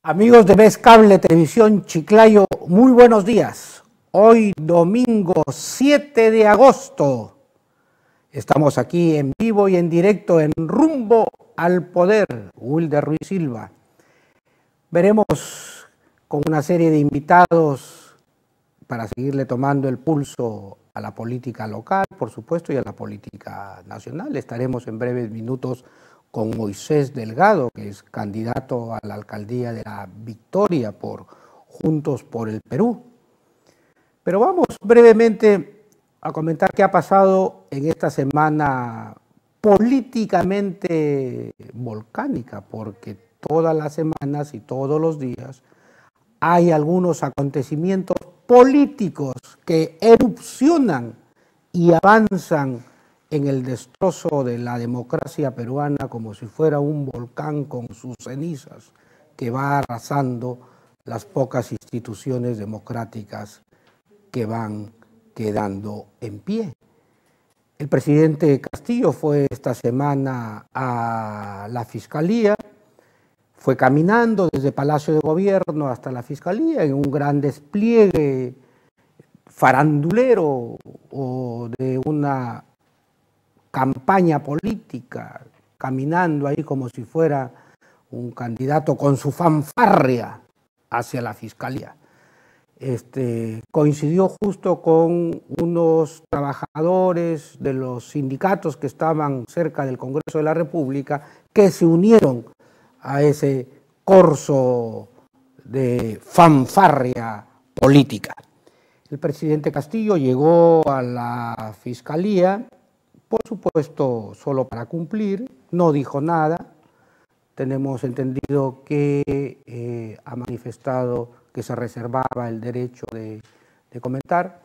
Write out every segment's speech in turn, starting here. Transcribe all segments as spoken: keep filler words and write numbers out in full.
Amigos de Vez Cable Televisión Chiclayo, muy buenos días. Hoy domingo siete de agosto. Estamos aquí en vivo y en directo en Rumbo al Poder, Wilder Ruiz Silva. Veremos con una serie de invitados para seguirle tomando el pulso a la política local, por supuesto, y a la política nacional. Estaremos en breves minutos con Moisés Delgado, que es candidato a la alcaldía de La Victoria por Juntos por el Perú. Pero vamos brevemente a comentar qué ha pasado en esta semana políticamente volcánica, porque todas las semanas y todos los días hay algunos acontecimientos políticos que erupcionan y avanzan en el destrozo de la democracia peruana como si fuera un volcán con sus cenizas que va arrasando las pocas instituciones democráticas que van quedando en pie. El presidente Castillo fue esta semana a la Fiscalía, fue caminando desde Palacio de Gobierno hasta la Fiscalía en un gran despliegue farandulero o de una campaña política, caminando ahí como si fuera un candidato con su fanfarria hacia la Fiscalía. Este, coincidió justo con unos trabajadores de los sindicatos que estaban cerca del Congreso de la República que se unieron a ese corso de fanfarria política. El presidente Castillo llegó a la Fiscalía, por supuesto, solo para cumplir, no dijo nada. Tenemos entendido que eh, ha manifestado que se reservaba el derecho de, de comentar.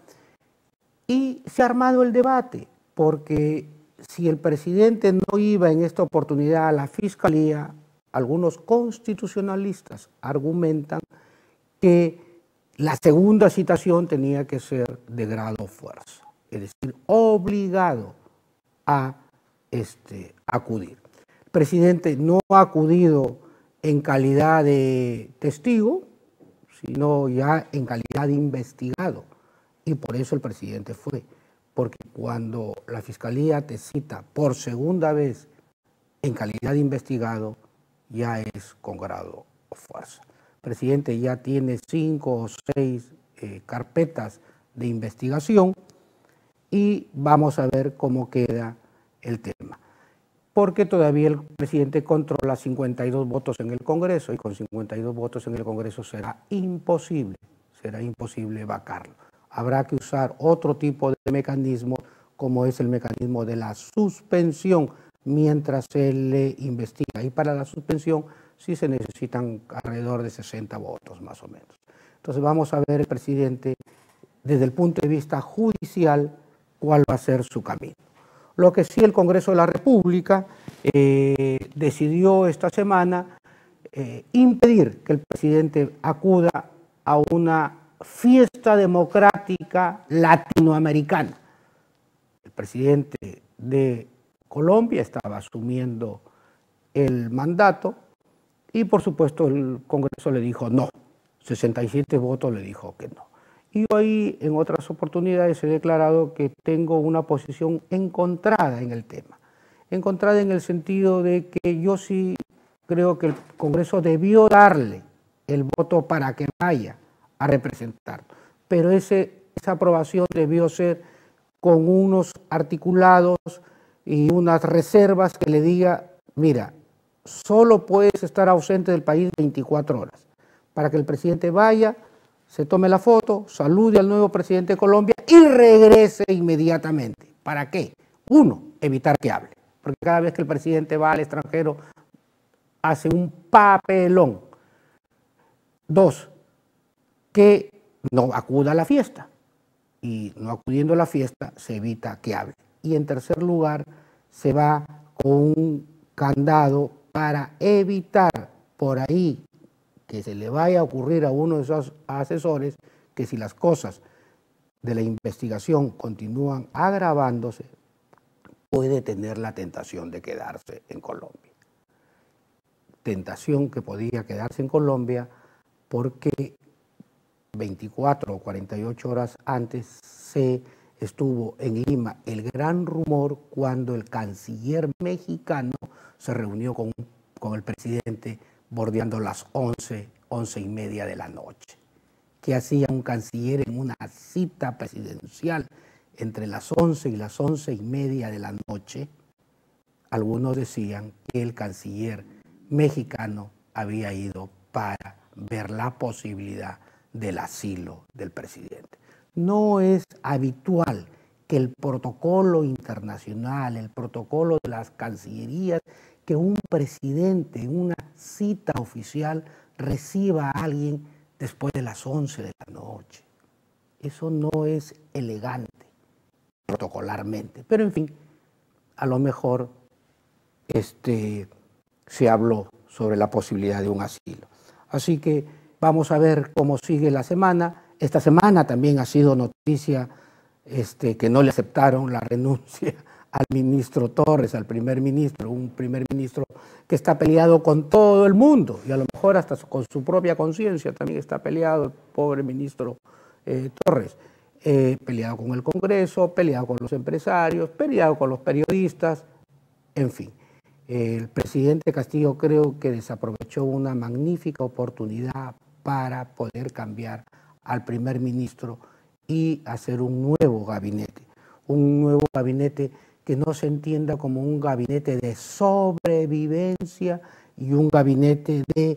Y se ha armado el debate, porque si el presidente no iba en esta oportunidad a la Fiscalía, algunos constitucionalistas argumentan que la segunda citación tenía que ser de grado fuerza, es decir, obligado a este, acudir. El presidente no ha acudido en calidad de testigo, sino ya en calidad de investigado. Y por eso el presidente fue, porque cuando la Fiscalía te cita por segunda vez en calidad de investigado, ya es con grado o fuerza. El presidente ya tiene cinco o seis eh, carpetas de investigación y vamos a ver cómo queda el tema. Porque todavía el presidente controla cincuenta y dos votos en el Congreso y con cincuenta y dos votos en el Congreso será imposible, será imposible vacarlo. Habrá que usar otro tipo de mecanismo como es el mecanismo de la suspensión mientras se le investiga. Y para la suspensión sí se necesitan alrededor de sesenta votos más o menos. Entonces vamos a ver el presidente desde el punto de vista judicial cuál va a ser su camino. Lo que sí el Congreso de la República eh, decidió esta semana eh, impedir que el presidente acuda a una fiesta democrática latinoamericana. El presidente de Colombia estaba asumiendo el mandato y por supuesto el Congreso le dijo no, sesenta y siete votos le dijo que no. Y yo ahí en otras oportunidades he declarado que tengo una posición encontrada en el tema. Encontrada en el sentido de que yo sí creo que el Congreso debió darle el voto para que vaya a representar. Pero ese, esa aprobación debió ser con unos articulados y unas reservas que le diga, mira, solo puedes estar ausente del país veinticuatro horas para que el presidente vaya, se tome la foto, salude al nuevo presidente de Colombia y regrese inmediatamente. ¿Para qué? Uno, evitar que hable, porque cada vez que el presidente va al extranjero hace un papelón. Dos, que no acuda a la fiesta y no acudiendo a la fiesta se evita que hable. Y en tercer lugar, se va con un candado para evitar por ahí que se le vaya a ocurrir a uno de esos asesores que si las cosas de la investigación continúan agravándose, puede tener la tentación de quedarse en Colombia. tentación que podía quedarse en Colombia porque veinticuatro o cuarenta y ocho horas antes se estuvo en Lima el gran rumor cuando el canciller mexicano se reunió con, con el presidente bordeando las once, once y media de la noche. ¿Qué hacía un canciller en una cita presidencial entre las once y las once y media de la noche? Algunos decían que el canciller mexicano había ido para ver la posibilidad del asilo del presidente. No es habitual que el protocolo internacional, el protocolo de las cancillerías, que un presidente en una cita oficial reciba a alguien después de las once de la noche. Eso no es elegante protocolarmente, pero en fin, a lo mejor este, se habló sobre la posibilidad de un asilo. Así que vamos a ver cómo sigue la semana. Esta semana también ha sido noticia este, que no le aceptaron la renuncia al ministro Torres, al primer ministro, un primer ministro que está peleado con todo el mundo y a lo mejor hasta con su propia conciencia también está peleado el pobre ministro eh, Torres, eh, peleado con el Congreso, peleado con los empresarios, peleado con los periodistas, en fin. El presidente Castillo creo que desaprovechó una magnífica oportunidad para poder cambiar al primer ministro y hacer un nuevo gabinete, un nuevo gabinete que no se entienda como un gabinete de sobrevivencia y un gabinete de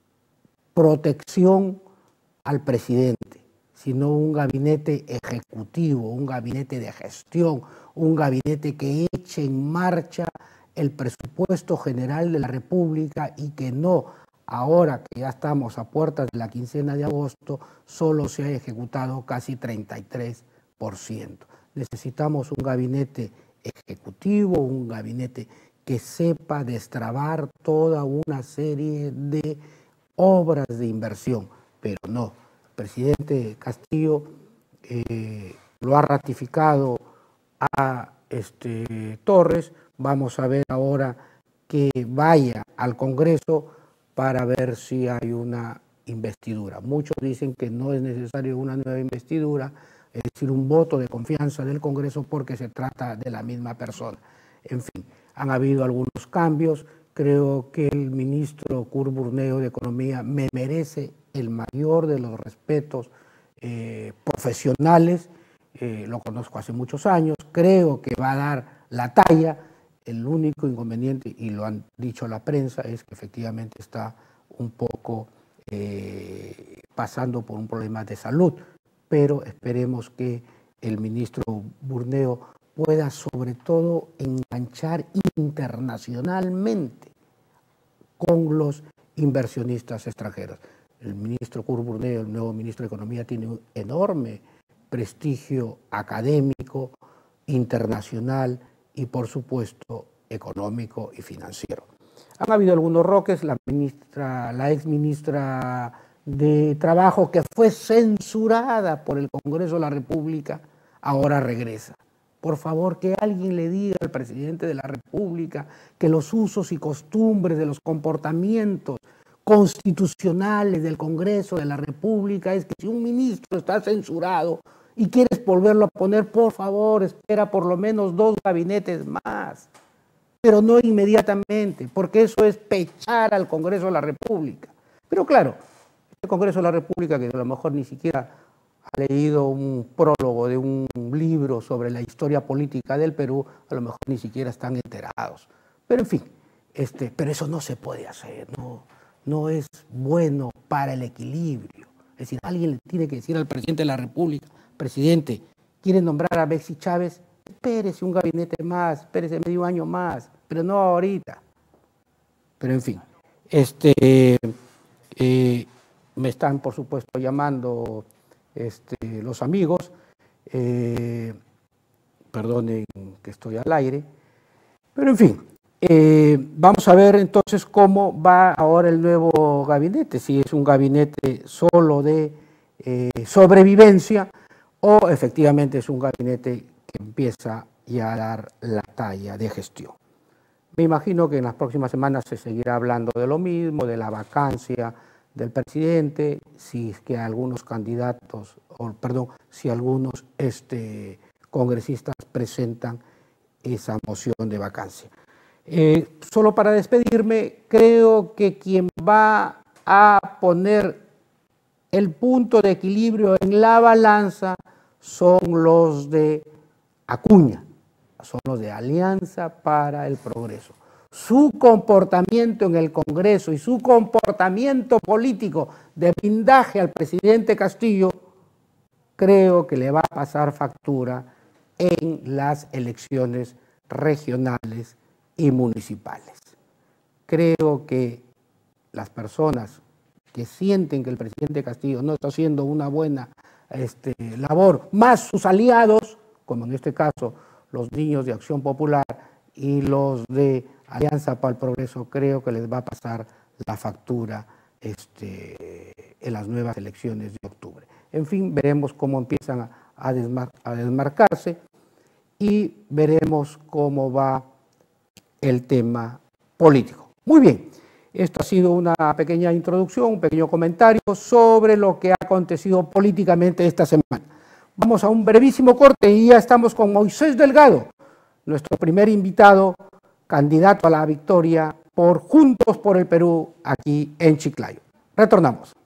protección al presidente, sino un gabinete ejecutivo, un gabinete de gestión, un gabinete que eche en marcha el presupuesto general de la República y que no, ahora que ya estamos a puertas de la quincena de agosto, solo se ha ejecutado casi treinta y tres por ciento. Necesitamos un gabinete ejecutivo, un gabinete que sepa destrabar toda una serie de obras de inversión, pero no, el presidente Castillo eh, lo ha ratificado a este, Torres. Vamos a ver ahora que vaya al Congreso para ver si hay una investidura. Muchos dicen que no es necesario una nueva investidura, es decir, un voto de confianza del Congreso porque se trata de la misma persona. En fin, han habido algunos cambios. Creo que el ministro Curburneo de Economía me merece el mayor de los respetos eh, profesionales. Eh, lo conozco hace muchos años, creo que va a dar la talla. El único inconveniente, y lo han dicho la prensa, es que efectivamente está un poco eh, pasando por un problema de salud, pero esperemos que el ministro Burneo pueda sobre todo enganchar internacionalmente con los inversionistas extranjeros. El ministro Curburneo, el nuevo ministro de Economía, tiene un enorme prestigio académico, internacional y, por supuesto, económico y financiero. Han habido algunos roques, la, ministra, la ex ministra de Trabajo, que fue censurada por el Congreso de la República, ahora regresa. Por favor, que alguien le diga al presidente de la República que los usos y costumbres de los comportamientos constitucionales del Congreso de la República es que si un ministro está censurado y quieres volverlo a poner, por favor, espera por lo menos dos gabinetes más, pero no inmediatamente, porque eso es pechar al Congreso de la República. Pero claro, el Congreso de la República, que a lo mejor ni siquiera ha leído un prólogo de un libro sobre la historia política del Perú, a lo mejor ni siquiera están enterados. Pero en fin, este, pero eso no se puede hacer, no, no es bueno para el equilibrio. Es decir, alguien le tiene que decir al presidente de la República: presidente, ¿quiere nombrar a Betsy Chávez? Espérese un gabinete más, espérese medio año más, pero no ahorita. Pero en fin, este, eh, me están por supuesto llamando este, los amigos, eh, perdonen que estoy al aire, pero en fin, eh, vamos a ver entonces cómo va ahora el nuevo gabinete, si es un gabinete solo de eh, sobrevivencia o efectivamente es un gabinete que empieza ya a dar la talla de gestión. Me imagino que en las próximas semanas se seguirá hablando de lo mismo, de la vacancia del presidente, si es que algunos candidatos, o perdón, si algunos este, congresistas presentan esa moción de vacancia. Eh, solo para despedirme, creo que quien va a poner el punto de equilibrio en la balanza son los de Acuña, son los de Alianza para el Progreso. Su comportamiento en el Congreso y su comportamiento político de blindaje al presidente Castillo, creo que le va a pasar factura en las elecciones regionales y municipales. Creo que las personas que sienten que el presidente Castillo no está haciendo una buena este, labor, más sus aliados, como en este caso los niños de Acción Popular y los de Alianza para el Progreso, creo que les va a pasar la factura este, en las nuevas elecciones de octubre. En fin, veremos cómo empiezan a, a, desmar, a desmarcarse y veremos cómo va el tema político. Muy bien, esto ha sido una pequeña introducción, un pequeño comentario sobre lo que ha acontecido políticamente esta semana. Vamos a un brevísimo corte y ya estamos con Moisés Delgado, nuestro primer invitado, candidato a la victoria por Juntos por el Perú, aquí en Chiclayo. Retornamos.